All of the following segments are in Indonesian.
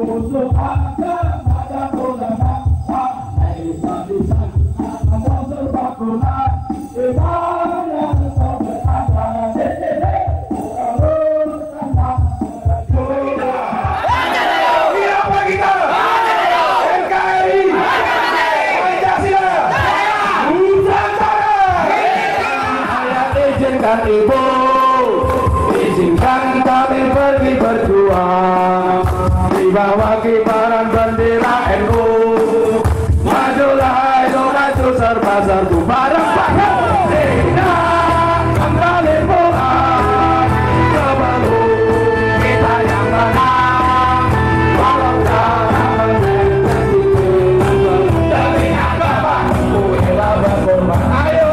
Ibu, izinkan kami pergi berjuang di bawah kibaran bendera NU. Majulah ayo maju serba-serbu bareng-bareng. Tidak kembali pulang sebelum kita yang menang. Walau dalam demi agama rela berkorban. Ayo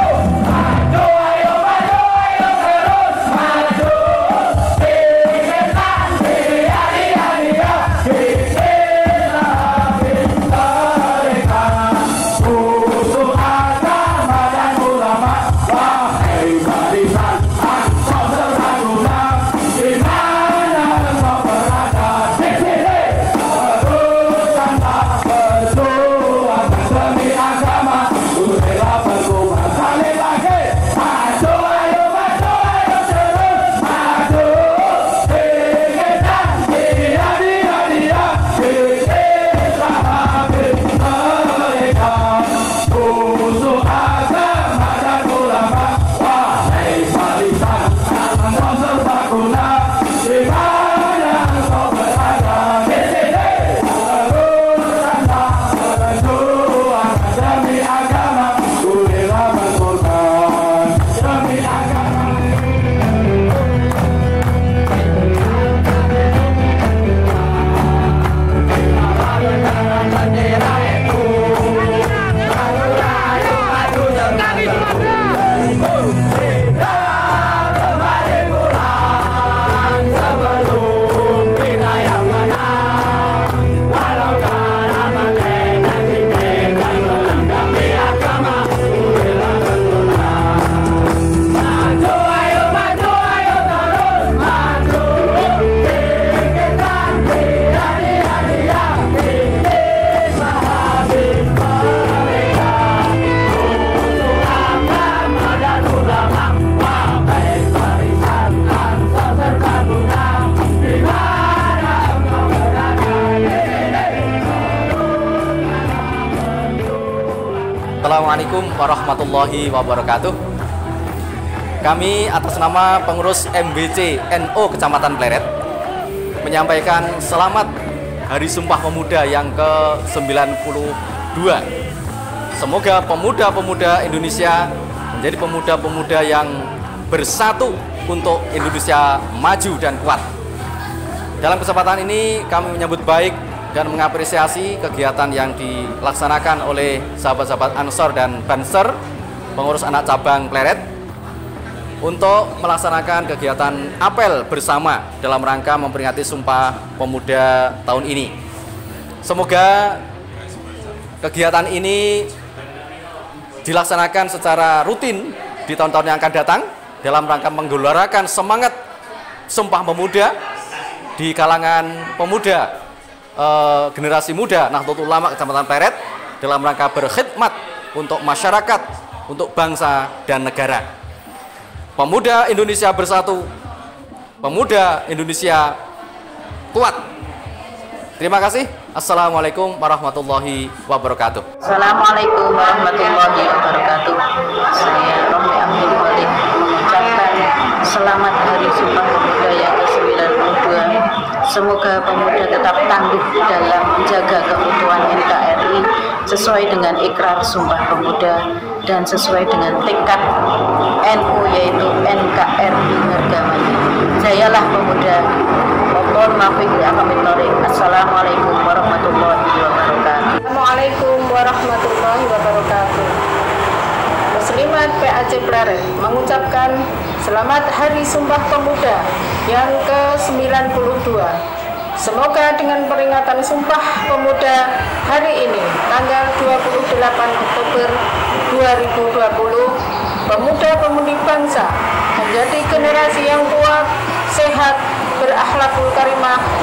Assalamualaikum warahmatullahi wabarakatuh. Kami atas nama pengurus MBC NU Kecamatan Pleret menyampaikan selamat Hari Sumpah Pemuda yang ke-92. Semoga pemuda-pemuda Indonesia menjadi pemuda-pemuda yang bersatu untuk Indonesia maju dan kuat. Dalam kesempatan ini kami menyambut baik dan mengapresiasi kegiatan yang dilaksanakan oleh sahabat-sahabat Ansor dan Banser, pengurus anak cabang Pleret, untuk melaksanakan kegiatan apel bersama dalam rangka memperingati Sumpah Pemuda tahun ini. Semoga kegiatan ini dilaksanakan secara rutin di tahun-tahun yang akan datang dalam rangka menggelorakan semangat Sumpah Pemuda di kalangan pemuda generasi muda Nahdlatul Ulama Kecamatan Pleret dalam rangka berkhidmat untuk masyarakat, untuk bangsa dan negara. Pemuda Indonesia bersatu, pemuda Indonesia kuat. Terima kasih. Assalamualaikum warahmatullahi wabarakatuh. Assalamualaikum warahmatullahi wabarakatuh. Saya Romi Abdul Walid mengucapkan selamat Hari Sumpah Pemuda yang ke-92. Semoga pemuda tetap tangguh dalam menjaga keutuhan NKRI sesuai dengan ikrar Sumpah Pemuda dan sesuai dengan tekad NU yaitu NKRI harga mati. Jayalah pemuda. Assalamualaikum warahmatullahi wabarakatuh. Assalamualaikum warahmatullahi wabarakatuh. Muslimat PAC Pleret mengucapkan selamat Hari Sumpah Pemuda yang ke-92. Semoga dengan peringatan Sumpah Pemuda hari ini, tanggal 28 Oktober 2020, pemuda-pemudi bangsa menjadi generasi yang kuat, sehat, berakhlakul karimah,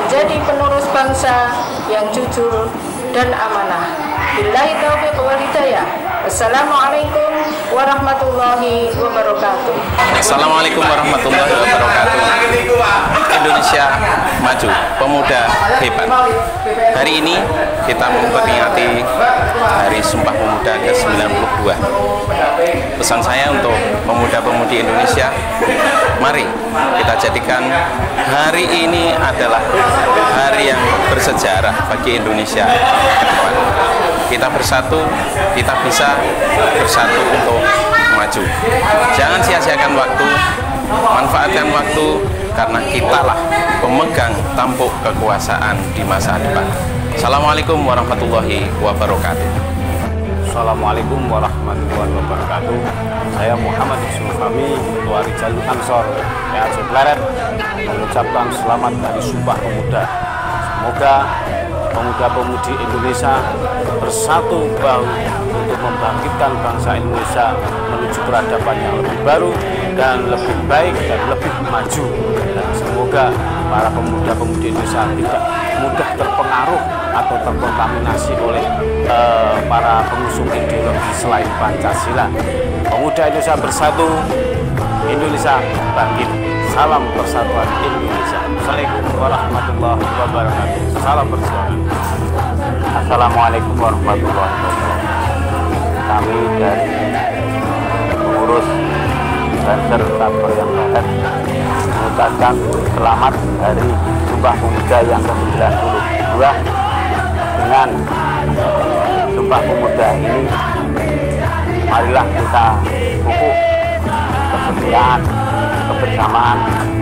menjadi penerus bangsa yang jujur dan amanah. Billahi taufiq wal hidayah. Assalamualaikum warahmatullahi wabarakatuh. Assalamualaikum warahmatullahi wabarakatuh. Indonesia maju, pemuda hebat. Hari ini kita memperingati Hari Sumpah Pemuda ke-92. Pesan saya untuk pemuda-pemudi Indonesia, mari kita jadikan hari ini adalah hari yang bersejarah bagi Indonesia ke depan. Kita bersatu, kita bisa bersatu untuk maju. Jangan sia-siakan waktu, manfaatkan waktu, karena kitalah pemegang tampuk kekuasaan di masa depan. Assalamualaikum warahmatullahi wabarakatuh. Assalamualaikum warahmatullahi wabarakatuh. Saya Muhammad Yusuf Fahmi, Ketua Jalur Ansor PAC Pleret, mengucapkan selamat Hari Sumpah Pemuda. Semoga pemuda-pemudi Indonesia bersatu bahu untuk membangkitkan bangsa Indonesia menuju peradaban yang lebih baru dan lebih baik dan lebih maju. Dan semoga para pemuda-pemudi Indonesia tidak mudah terpengaruh atau terkontaminasi oleh para pengusung ideologi selain Pancasila. Pemuda Indonesia bersatu, Indonesia bangkit. Salam persatuan Indonesia. Assalamualaikum warahmatullahi wabarakatuh. Salam perjuangan. Assalamualaikum warahmatullahi wabarakatuh. Kami dari pengurus Banser Sabto yang Barat mengucapkan selamat Hari Sumpah Pemuda yang ke-92. Dengan Sumpah Pemuda ini, marilah kita pupuk kesetiaan, kebersamaan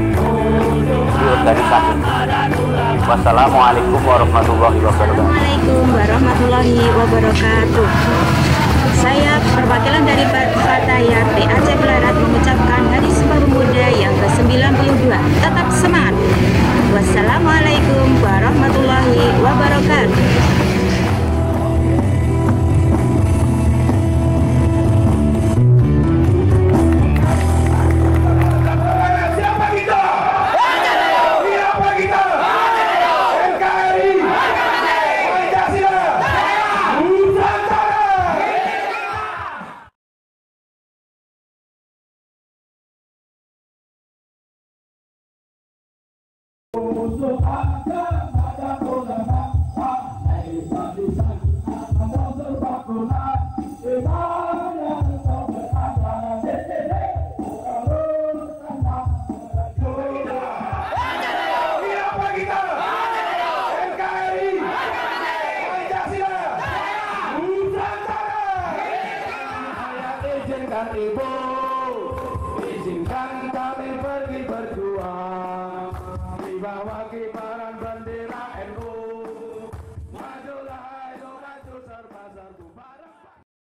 di organisasi. Wassalamualaikum warahmatullahi wabarakatuh. Assalamualaikum warahmatullahi wabarakatuh. Saya perwakilan dari Fatayat PAC Pleret mengucapkan Hari Sumpah Pemuda yang ke-92. Tetap semangat. Wassalamualaikum warahmatullahi wabarakatuh. Ibu